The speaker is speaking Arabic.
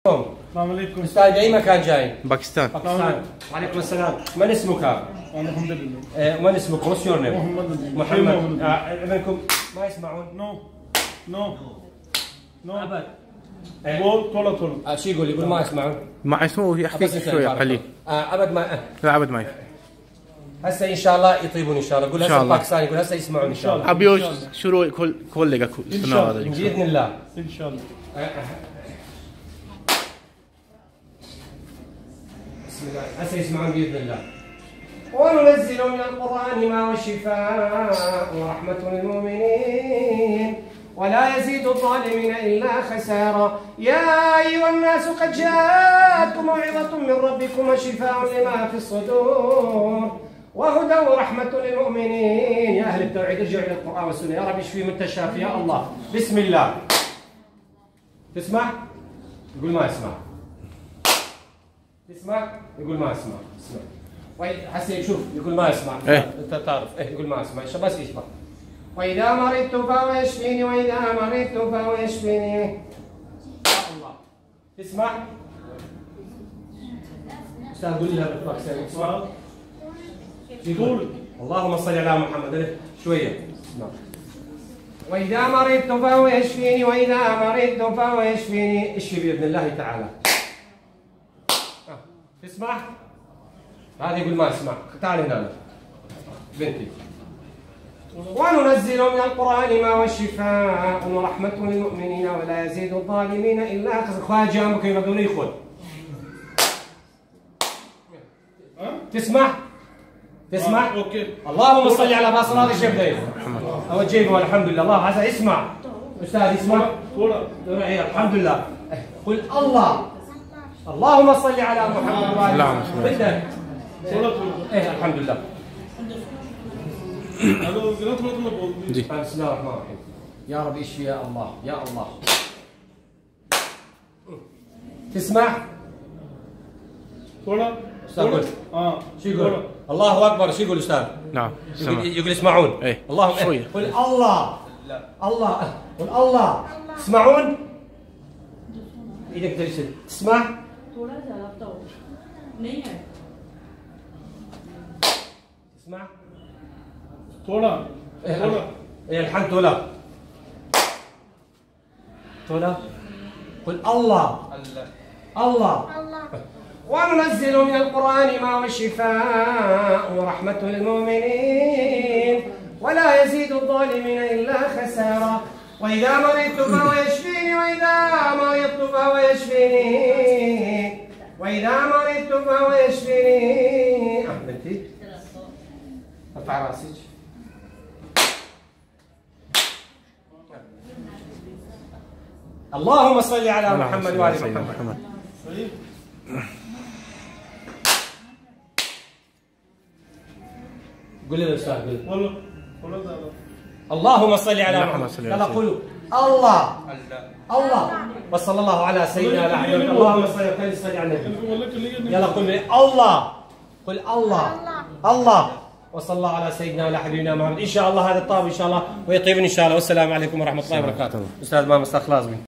السلام عليكم. استاذ اي مكان جاي؟ باكستان. وعليكم السلام. من اسمك؟ الحمد لله. من اسمك؟ واتس يور نيم؟ محمد. ابنكم ما يسمعون؟ نو ابد. طول شو يقول ما يسمعون؟ ما اسمه يحكي شويه قليل. ابد ما لا ابد ما يفهم. هسه ان شاء الله يطيبون ان شاء الله. قول هسه الباكستاني يقول هسه يسمعون ان شاء الله. ابيوش شروع كل باذن الله ان شاء الله. بسم الله هسه يسمعون باذن الله. وننزل من القرآن ما هو شفاء ورحمة للمؤمنين ولا يزيد الظالمين إلا خسارا. يا أيها الناس قد جاءتكم موعظة من ربكم وشفاء لما في الصدور وهدى ورحمة للمؤمنين. يا أهل التوحيد ارجعوا إلى القرآن والسنة. يا رب اشفي من التشافي يا الله. بسم الله. تسمع؟ يقول ما يسمع. تسمع؟ يقول ما يسمع. اسمع. حسين شوف يقول ما يسمع. انت تعرف يقول ما يسمع بس يسمع. واذا مرضت فهو يشفيني واذا مرضت فهو يشفيني. يا الله. تسمع؟ استاذ قول لي هذا اسمع. يقول اللهم صل على محمد. شويه اسمع. واذا مرضت فهو يشفيني واذا مرضت فهو يشفيني. اشفي باذن الله تعالى. تسمع؟ هذا يقول ما اسمع. تعال هنا بنتي. وننزل من القرآن ما هو شفاء ورحمة للمؤمنين ولا يزيد الظالمين إلا خسارا. خواجة جنبك يقولون يخذ. تسمع؟ تسمع؟ اوكي. اللهم صل على باصر هذا الشيخ دايم. اوجهه الحمد لله. الله هذا يسمع. استاذ يسمع؟ الحمد لله. قل الله. اللهم صل على محمد وعلى آله. الحمد لله. بسم الله الرحمن الرحيم. يا رب اشفي يا الله يا الله. تسمع؟ استاذ قول. شو يقول؟ الله اكبر. شو يقول استاذ؟ نعم يقول يسمعون. اللهم شويه. قل الله. الله. قل الله. تسمعون؟ ايدك ترسل. تسمع؟ تسمع؟ طولا الحمد لله. طولا. قل الله. الله. وننزل من القرآن ما هو شفاء ورحمة للمؤمنين ولا يزيد الظالمين إلا خسارا. وإذا مرضت فهو يشفيني وإذا مرضت فهو يشفيني وإذا مرضت فهو يشفيني. بنتي ارفع راسك. اللهم صل على محمد وآل محمد. قول لي الاستاذ قول. اللهم صل على محمد. يلا قولوا الله الله وصلى الله على سيدنا محمد. اللهم صل على النبي. يلا قل لي الله. قل الله الله وصلى الله على سيدنا وعلى حبيبنا محمد. ان شاء الله هذا الطاب ان شاء الله ويطيبون ان شاء الله. والسلام عليكم ورحمه الله وبركاته. استاذ ماما استاذ خلاص.